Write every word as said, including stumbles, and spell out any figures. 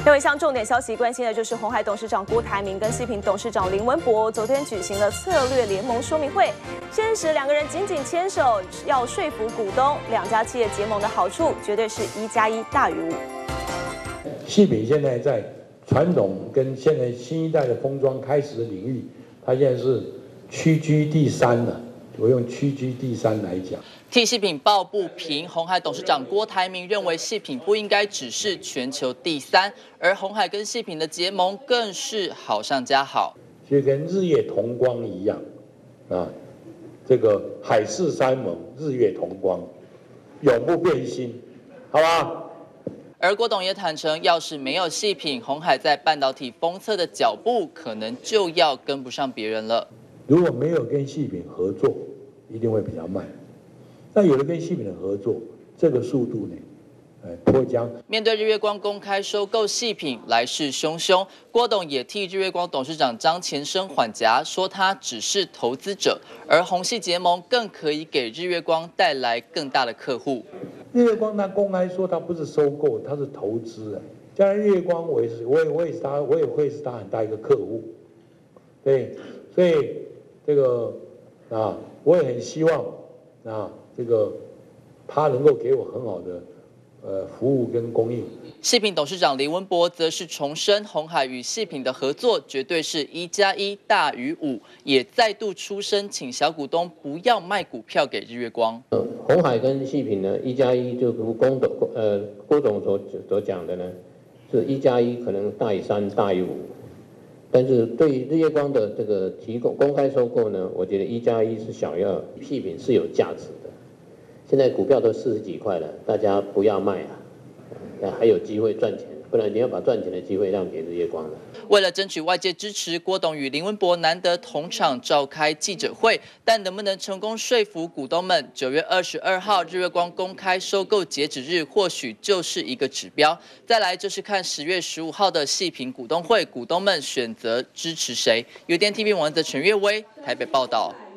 另外一项重点消息，关心的就是鸿海董事长郭台铭跟细品董事长林文博昨天举行了策略联盟说明会，现实两个人紧紧牵手，要说服股东，两家企业结盟的好处绝对是一加一大于五。 细品现在在传统跟现在新一代的封装开始的领域，它现在是屈居第三了。我用屈居第三来讲。 替细品抱不平，鸿海董事长郭台铭认为细品不应该只是全球第三，而鸿海跟细品的结盟更是好上加好， 就跟日月同光一样啊，这个海誓山盟，日月同光，永不变心，好吧？ 而郭董也坦诚，要是没有细品，鸿海在半导体封测的脚步可能就要跟不上别人了。 如果没有跟细品合作，一定会比较慢。那有了跟细品的合作，这个速度呢，呃，脱缰。 面对日月光公开收购细品，来势汹汹，郭董也替日月光董事长张前生缓颊，说他只是投资者，而鸿系结盟更可以给日月光带来更大的客户。 日月光他公开说他不是收购，他是投资。将来日月光我也是，我也我也是他，我也会是他很大一个客户。对，所以这个啊，我也很希望啊，这个他能够给我很好的呃服务跟供应。 细品董事长林文博则是重申，鸿海与细品的合作绝对是一加一大于五，也再度出声，请小股东不要卖股票给日月光。 呃，鸿海跟细品呢，一加一就如郭董呃郭总所所讲的呢，是一加一可能大于三大于五，但是对于日月光的这个提供公开收购呢，我觉得一加一是小于二，细品是有价值的。现在股票都四十几块了，大家不要卖啊。还有机会赚钱，不然你要把赚钱的机会让给日月光了。 为了争取外界支持，郭董与林文博难得同场召开记者会，但能不能成功说服股东们？九月二十二号日月光公开收购截止日，或许就是一个指标。再来就是看十月十五号的细品股东会，股东们选择支持谁？有电 T V 网的陈月薇台北报道。